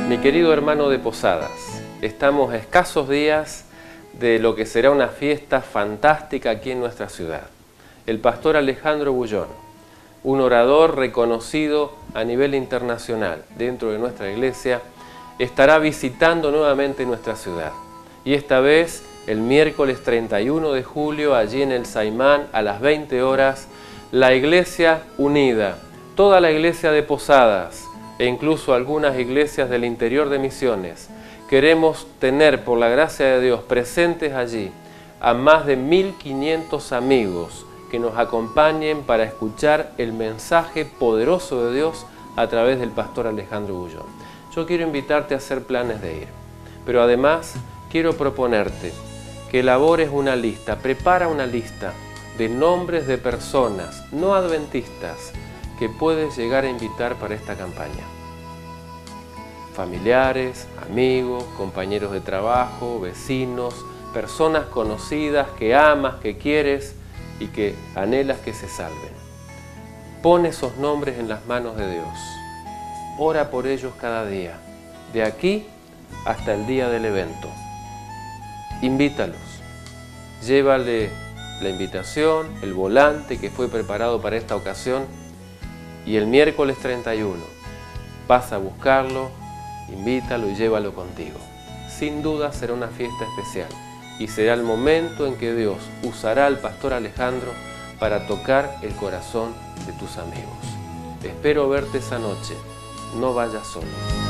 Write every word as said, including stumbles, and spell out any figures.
Mi querido hermano de Posadas, estamos a escasos días de lo que será una fiesta fantástica aquí en nuestra ciudad. El pastor Alejandro Bullón, un orador reconocido a nivel internacional dentro de nuestra iglesia, estará visitando nuevamente nuestra ciudad. Y esta vez el miércoles treinta y uno de julio, allí en el Saimán, a las veinte horas, la Iglesia Unida, toda la iglesia de Posadas, e incluso algunas iglesias del interior de Misiones, queremos tener, por la gracia de Dios, presentes allí a más de mil quinientos amigos que nos acompañen para escuchar el mensaje poderoso de Dios a través del pastor Alejandro Bullón. Yo quiero invitarte a hacer planes de ir, pero además quiero proponerte que elabores una lista, prepara una lista de nombres de personas no adventistas que puedes llegar a invitar para esta campaña. Familiares, amigos, compañeros de trabajo, vecinos, personas conocidas que amas, que quieres y que anhelas que se salven. Pon esos nombres en las manos de Dios. Ora por ellos cada día, de aquí hasta el día del evento. Invítalos. Llévale la invitación, el volante que fue preparado para esta ocasión, y el miércoles treinta y uno pasa a buscarlo, invítalo y llévalo contigo. Sin duda será una fiesta especial y será el momento en que Dios usará al pastor Alejandro para tocar el corazón de tus amigos. Espero verte esa noche. No vayas solo.